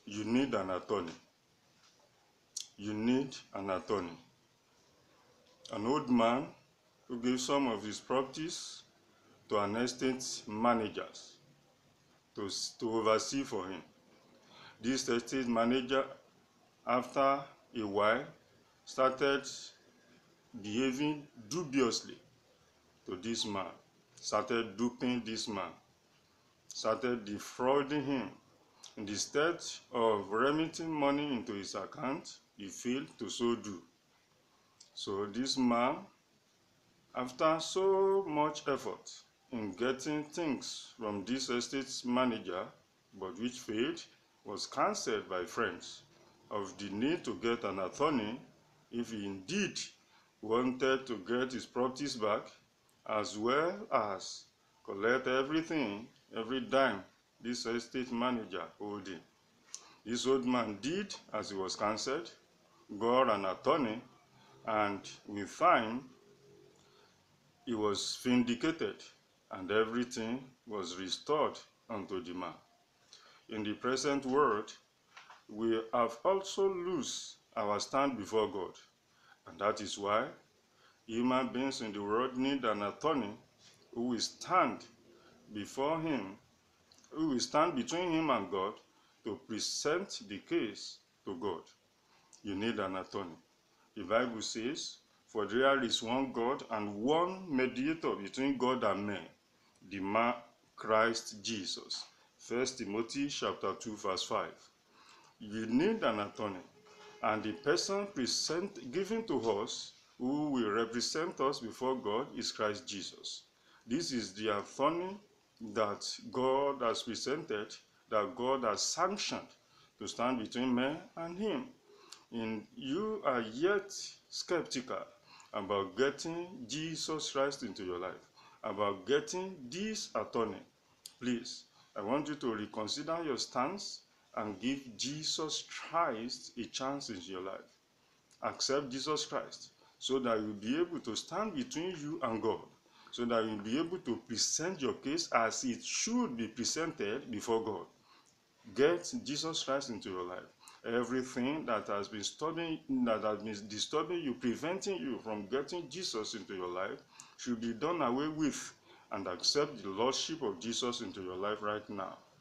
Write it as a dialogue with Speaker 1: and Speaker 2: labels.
Speaker 1: You need an attorney. You need an attorney. An old man who gave some of his properties to an estate manager to oversee for him. This estate manager, after a while, started behaving dubiously to this man, started duping this man, started defrauding him. Instead of remitting money into his account, he failed to so do. So this man, after so much effort in getting things from this estate manager, but which failed, was cancelled by friends of the need to get an attorney if he indeed wanted to get his properties back, as well as collect everything, every dime this estate manager owed him. This old man did as he was cancelled, got an attorney, and with time he was vindicated and everything was restored unto the man. In the present world, we have also lost our stand before God, and that is why human beings in the world need an attorney who will stand before him, who will stand between him and God to present the case to God. You need an attorney. The Bible says, "For there is one God and one mediator between God and men, the man Christ Jesus." 1 Timothy chapter 2 verse 5. You need an attorney, and the person given to us who will represent us before God is Christ Jesus. This is the attorney that God has presented, that God has sanctioned to stand between men and him. And you are yet skeptical about getting Jesus Christ into your life, about getting this attorney. Please, I want you to reconsider your stance and give Jesus Christ a chance in your life. Accept Jesus Christ so that you'll be able to stand between you and God, so that you'll be able to present your case as it should be presented before God. Get Jesus Christ into your life. Everything that has been disturbing you, preventing you from getting Jesus into your life, should be done away with, and accept the Lordship of Jesus into your life right now.